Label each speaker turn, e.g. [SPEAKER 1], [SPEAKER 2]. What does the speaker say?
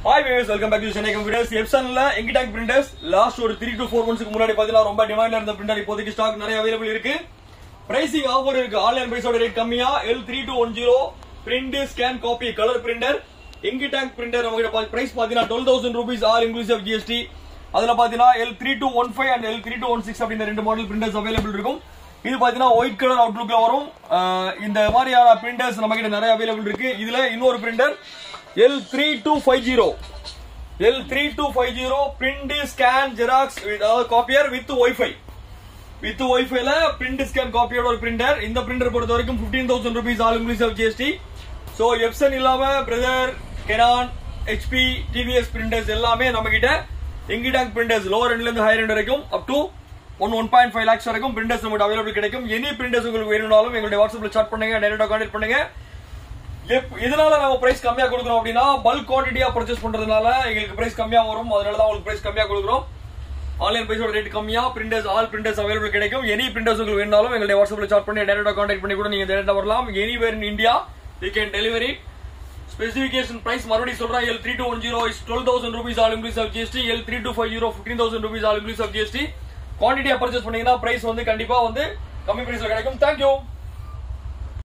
[SPEAKER 1] Hi viewers, welcome back to Thechennaicomputers. Epson la Tank printers last ஒரு 3 to 4 months க்கு முன்னாடி பாத்தீங்கன்னா ரொம்ப டிமாண்ட்ல இருந்த printer இப்போதைக்கு ஸ்டாக் நிறைய அவேilable இருக்கு. Pricing ஆஃபர் இருக்கு. ஆன்லைன் பிரைஸோட ரேட் கம்மியா L3210 print scan copy color printer Tank printer நமக்கு பிரைஸ் பாத்தீங்கன்னா 12000 rupees all inclusive GST. அதுல பாத்தீங்கன்னா L3215 and L3216 அப்படின ரெண்டு மாடல் printers அவேilable இருக்கும். இது பாத்தீங்கன்னா ஒயிட் கலர் அவுட்லுக்ல வரும். இந்த மாதிரியான printers நமக்கு நிறைய அவேilable இருக்கு. இதுல இன்னொரு printer L3250 print scan xerox with copier with Wi-Fi. With Wi-Fi la print scan copier or printer. இந்த printer பொறுத்த வரைக்கும் 15000 rupees all inclusive GST. So Epson இல்லாம brother Canon, HP, TVS printers எல்லாமே நம்மகிட்ட Tank printers lower end ல இருந்து higher end வரைக்கும் up to 1.5 lakhs வரைக்கும் printers நமக்கு available கிடைக்கும். Any printers உங்களுக்கு வேணும்னாலும் எங்களுடைய WhatsApp ல chat பண்ணுங்க, டைரக்டா கான்டாக்ட் பண்ணுங்க. இதனால நாம பிரைஸ் கம்மியா கொடுக்கிறோம் அப்படினா பல்க் குவாண்டிட்டியா பர்சேஸ் பண்றதுனால எங்களுக்கு பிரைஸ் கம்மியா வரும். அதனால தான் உங்களுக்கு பிரைஸ் கம்மியா கொடுக்கிறோம். ஆன்லைன் பிரைஸோட ரேட் கம்மியா printers all printers available கிடைக்கும். எனி printers உங்களுக்கு வேணும்னாலும் எங்களுடைய WhatsApp ல chat பண்ணி டைரக்டா கான்டாக்ட் பண்ணி கூட நீங்க டைரக்டா வரலாம். anywhere in India we can deliver it. Specification price மறுபடியும் சொல்றேன். L3210 is 12000 rupees all inclusive GST. L3250 15000 rupees all inclusive GST. குவாண்டிட்டியா பர்சேஸ் பண்ணீங்கன்னா பிரைஸ் வந்து கண்டிப்பா வந்து கம்மி பிரைஸ்ல கிடைக்கும். Thank you.